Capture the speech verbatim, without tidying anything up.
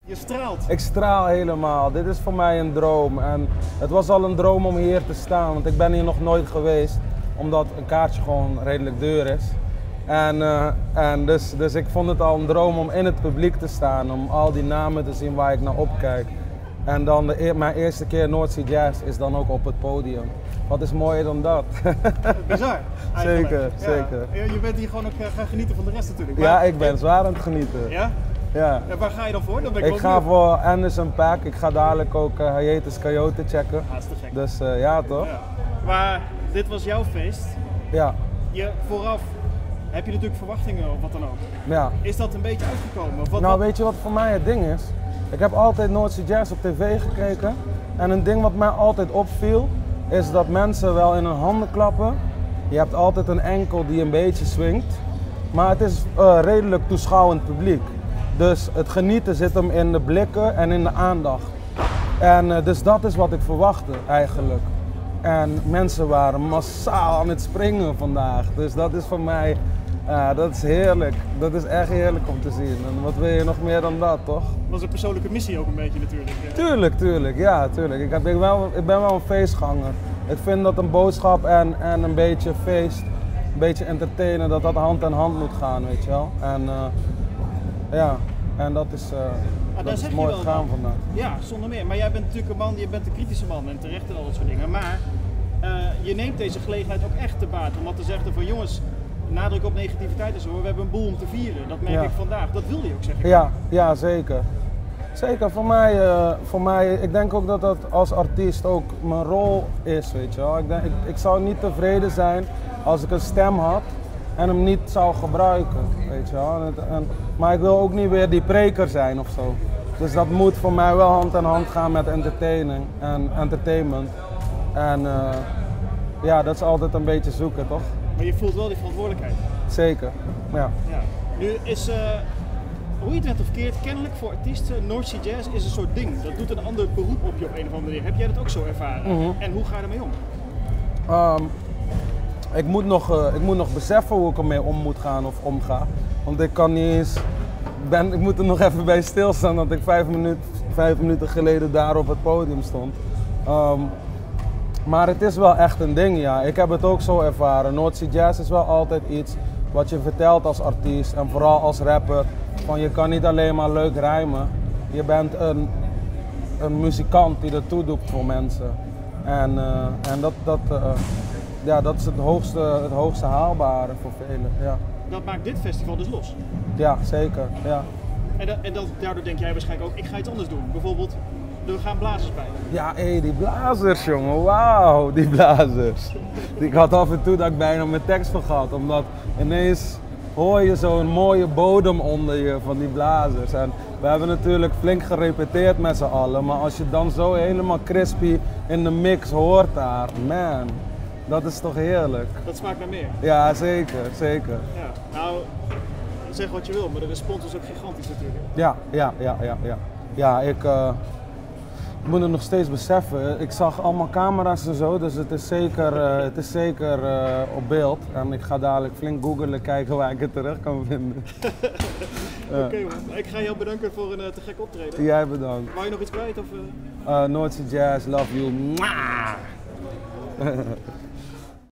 Je straalt. Ik straal helemaal. Dit is voor mij een droom. En het was al een droom om hier te staan, want ik ben hier nog nooit geweest. Omdat een kaartje gewoon redelijk duur is. En, uh, en dus, dus ik vond het al een droom om in het publiek te staan, om al die namen te zien waar ik naar opkijk. En dan de, mijn eerste keer North Sea Jazz is dan ook op het podium. Wat is mooier dan dat? Bizar. Zeker, ja. zeker. Je bent hier gewoon ook uh, gaan genieten van de rest natuurlijk. Maar... Ja, ik ben zwaar aan het genieten. Ja? Ja. En waar ga je dan voor? Dan ben ik ik ga benieuwd. Voor Anderson .Paak. Ik ga dadelijk ook uh, Hiatus Kaiyote checken. Ah, dat is te gek. Dus uh, ja, toch? Ja. Maar dit was jouw feest. Ja. Je vooraf heb je natuurlijk verwachtingen of wat dan ook. Ja. Is dat een beetje uitgekomen? Wat, nou, wat... weet je wat voor mij het ding is? Ik heb altijd North Sea Jazz op tv gekeken. En een ding wat mij altijd opviel, is dat mensen wel in hun handen klappen. Je hebt altijd een enkel die een beetje swingt. Maar het is uh, redelijk toeschouwend publiek. Dus het genieten zit hem in de blikken en in de aandacht. En uh, dus dat is wat ik verwachtte eigenlijk. En mensen waren massaal aan het springen vandaag. Dus dat is voor mij, uh, dat is heerlijk. Dat is echt heerlijk om te zien. En wat wil je nog meer dan dat, toch? Dat was een persoonlijke missie ook een beetje natuurlijk. Ja. Tuurlijk, tuurlijk. Ja, tuurlijk. Ik, heb, ik, ben wel, ik ben wel een feestganger. Ik vind dat een boodschap en, en een beetje feest, een beetje entertainen, dat dat hand in hand moet gaan, weet je wel. En uh, ja, en dat is, uh, ah, dat is mooi gegaan vandaag. Ja, zonder meer. Maar jij bent natuurlijk een man, je bent een kritische man en terecht en al dat soort dingen. Maar uh, je neemt deze gelegenheid ook echt te baat om wat te zeggen van jongens, nadruk op negativiteit en zo, we hebben een boel om te vieren. Dat merk ja. ik vandaag. Dat wil je ook zeggen. Ja, ja, zeker. Zeker, voor mij, uh, voor mij, ik denk ook dat dat als artiest ook mijn rol is, weet je wel. Ik, denk, ik, ik zou niet tevreden zijn als ik een stem had en hem niet zou gebruiken, weet je wel. En, en, maar ik wil ook niet weer die preker zijn of zo. Dus dat moet voor mij wel hand in hand gaan met entertaining en entertainment. En uh, ja, dat is altijd een beetje zoeken, toch? Maar je voelt wel die verantwoordelijkheid. Zeker, ja. ja. Nu is... Uh... Hoe je het bent of verkeerd, kennelijk voor artiesten, North Sea Jazz is een soort ding. Dat doet een ander beroep op je op een of andere manier. Heb jij dat ook zo ervaren? Mm-hmm. En hoe ga je ermee om? Um, ik, moet nog, uh, ik moet nog beseffen hoe ik ermee om moet gaan of omga. Want ik kan niet eens... Ben, ik moet er nog even bij stilstaan dat ik vijf, minuut, vijf minuten geleden daar op het podium stond. Um, maar het is wel echt een ding, ja. Ik heb het ook zo ervaren. North Sea Jazz is wel altijd iets wat je vertelt als artiest en vooral als rapper. Van je kan niet alleen maar leuk rijmen, je bent een, een muzikant die er toe doet voor mensen. En, uh, en dat, dat, uh, ja, dat is het hoogste, het hoogste haalbare voor velen. Ja. Dat maakt dit festival dus los? Ja, zeker. Ja. En, da en dan, daardoor denk jij waarschijnlijk ook, ik ga iets anders doen. Bijvoorbeeld, er gaan blazers bij. Ja, hé, die blazers, jongen. Wauw, die blazers. Ik had af en toe dat ik bijna mijn tekst vergat, omdat ineens hoor je zo'n mooie bodem onder je van die blazers. En we hebben natuurlijk flink gerepeteerd met z'n allen, maar als je dan zo helemaal crispy in de mix hoort daar, man, dat is toch heerlijk. Dat smaakt naar meer. Ja, zeker, zeker. Ja, nou, zeg wat je wil, maar de respons is ook gigantisch natuurlijk. Ja, ja, ja, ja, ja. Ja, ik, uh, ik moet het nog steeds beseffen. Ik zag allemaal camera's en zo, dus het is zeker, uh, het is zeker uh, op beeld. En ik ga dadelijk flink googlen kijken waar ik het terug kan vinden. Oké okay, man, ik ga jou bedanken voor een uh, te gek optreden. Jij bedankt. Wou je nog iets kwijt? Of, uh... uh, North Sea Jazz, love you.